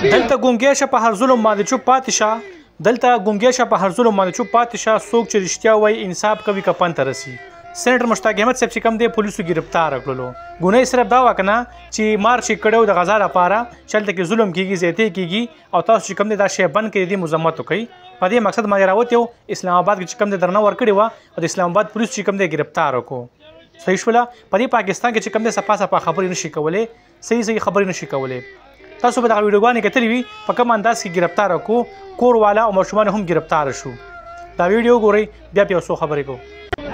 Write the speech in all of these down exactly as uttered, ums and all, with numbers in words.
دلته ګونګی شه په هر ظلم باندې چوپ پاتې شه دلته ګونګی شه په هر ظلم باندې چوپ پاتې شه څوک چې رښتیا وایي انصاف کوي که پن ته رسي سېنیټر مشتاق احمد صاحب چې کوم دی پولیسو ګرفتار کړلو ګناه صرف دا وه که نه چې مارچ یې کړی و د غذا لپاره چې هلته کې ظلم کېږي زیاتې کېږي او تاسو چې کوم دی دا شی بند کړي دې مذمت وکړئ په دې مقصد باندې راوتی و اسلام آباد کې چې کوم دی درنه ورکړې وه او د اسلام آباد پولیسو چې کوم دی ګرفتار وکړو صحیح شوله په دې پاکستان کې چې کوم دی صفا صفا خبرې نشي کولی صحیح صحیح خبرې نشي کولی تاسو به دغه ویډیوګانې کتلې وي په کوم انداز کې ګرفتار کړو کور والا او ماشومان هم ګرفتار شو دا ویډیو ګورئ بیا په یو څو خبرې کوو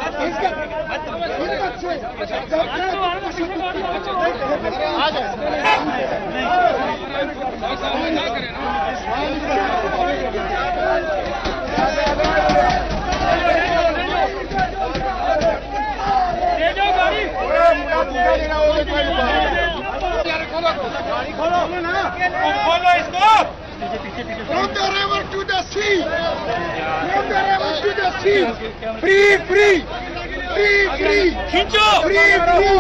Follow इसको. From the river to the sea. From the river to the sea. Free, free, free, free. खींचो. Free, free.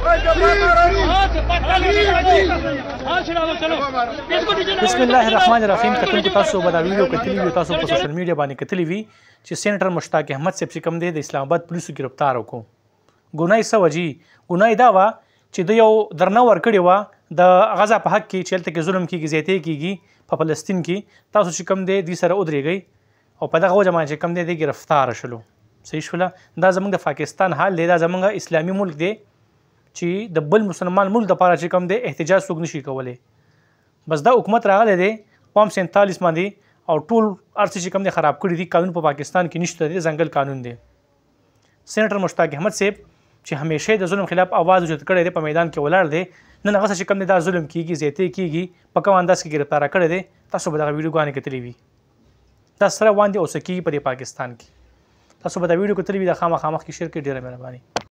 بسم الله الرحمن الرحیم کتونکو تاسو به دا ویډیو کتلی وي تاسو په سوشل میډیا باندې کتلی وي چې سېنیټر مشتاق احمد صاحب چې کوم دی د اسلام آباد پولیسو ګرفتار وکړو ګناه یې څه وجې ګناه یې دا وه چې د یو درنه ورکړې وه د غزا په حق کې چې هلته کې ظلم کېږي زیاتې کېږي په فلسطین کې تاسو چې کوم دی دوی سره ودرېږئ او په دغه وجه باندې چې کوم دی دی ګرفتاره شلو صحیح شوله دا زموږ د پاکستان حال دی دا زموږ اسلامي ملک دی چې د بل مسلمان ملک دپاره چې کوم دی احتجاج څوک نشي کولی بس دا حکومت راغلی دی قوم سینتالیس باندې او ټول هر څه چې کوم دی خراب کړي دي قانون په پاکستان کې نشته دی ځنګل قانون دی سېنیټر مشتاق احمد صاحب چې همیشه د ظلم خلاف आवाज اوچت کړی دی په میدان کې ولاړ دی نن هغه څه چې کوم دی دا ظلم کېږي زیاتې کېږي په کوم انداز کې ګرفتاره کړی دی تاسو به دغه ویډیوګانې کتلې وي دا سره وړاندې اوس کېږي په دې پاکستان کې تاسو به دا ویډیو کتلې وي دا خامخا مخکې شیر کړئ ډېره مهرباني